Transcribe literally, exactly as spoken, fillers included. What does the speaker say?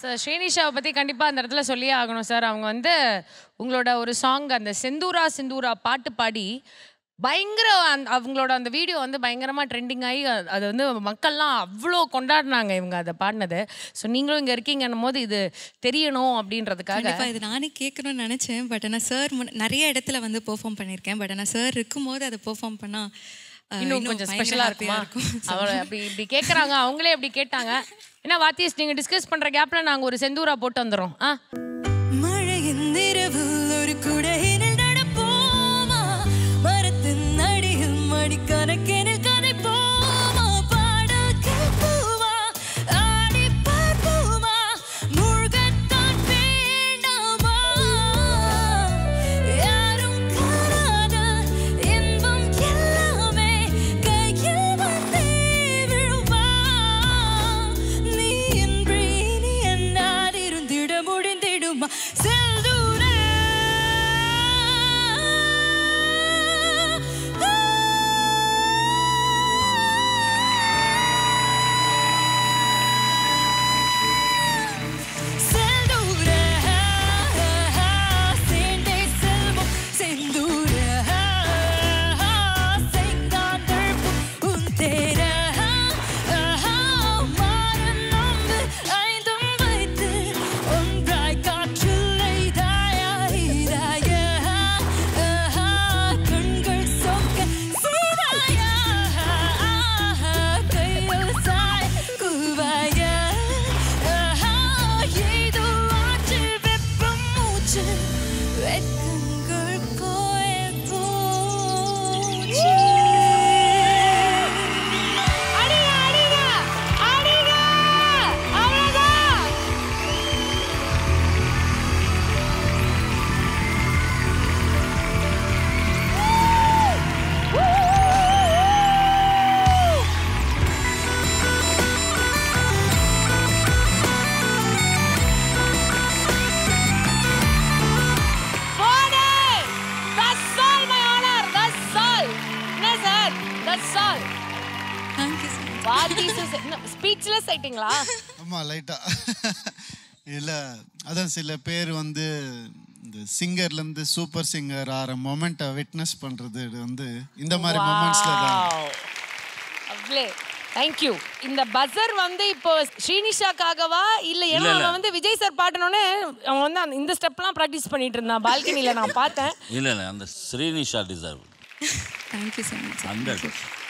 ஸ்ரீனிஷாவை பற்றி கண்டிப்பாக அந்த இடத்துல சொல்லியே ஆகணும் சார். அவங்க வந்து உங்களோட ஒரு சாங் அந்த செந்தூரா செந்தூரா பாட்டு பாடி பயங்கர அந்த அவங்களோட அந்த வீடியோ வந்து பயங்கரமாக ட்ரெண்டிங் ஆகி அது வந்து மக்கள்லாம் அவ்வளோ கொண்டாடினாங்க இவங்க அதை பாடினது. ஸோ நீங்களும் இங்கே இருக்கீங்கன்னும் போது இது தெரியணும் அப்படின்றதுக்காக இது நானே கேட்கணும்னு நினச்சேன். பட் ஆனால் சார் நிறைய இடத்துல வந்து பெர்ஃபார்ம் பண்ணியிருக்கேன். பட் ஆனால் சார் இருக்கும்போது அதை பெர்ஃபார்ம் பண்ணால் இன்னும் கொஞ்சம் ஸ்பெஷலாக இருக்குமா இருக்கும். அவளை அப்படி இப்படி கேட்குறாங்க, அவங்களே அப்படி கேட்டாங்க. ஏன்னா வாத்தியஸ் நீங்கள் டிஸ்கஸ் பண்ணுற கேப்பில் நாங்கள் ஒரு செந்தூரா போட்டு வந்துடுறோம். ஆ மழையின் இரவு ஒரு குடையினில் நடப்போமா, மரத்தின் அடியில் மணிக்கணக்கினில் கதை போமா, பாடல் கேட்போமா, ஆடி பார்ப்போமா, முழுகத்தான் வேண்டாமா, யாரும் காணாத இன்பம் எல்லாமே கையில் வந்தே விழுமா, நீ இன்றி நீ என்னால் இருந்திட முடிந்திடுமா செந்தூரா. ஸ்பீச்லெஸ் ஆயிட்டீங்களா? ஆமா லைட்டா. இல்ல அதான் சில பேர் வந்து இந்த சிங்கர்ல இருந்து சூப்பர் சிங்கர் ஆற மொமெண்ட்டை விட்னஸ் பண்றது வந்து இந்த மாதிரி மொமெண்ட்ஸ்ல தான். அவ்ளே தேங்க் யூ. இந்த பஸர் வந்து இப்போ ஸ்ரீனிஷாக்காகவா இல்ல ஏன்னா அவன் வந்து விஜய் சார் பாட்டனோனே அவன் வந்து இந்த ஸ்டெப்லாம் பிராக்டிஸ் பண்ணிட்டு இருந்தான் பால்கனில நான் பார்த்தேன். இல்ல இல்ல அந்த Srinisha deserve. Thank you so much. Hundred